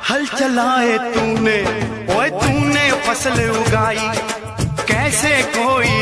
हल चलाए तूने, ओए तूने फसल उगाई, कैसे कोई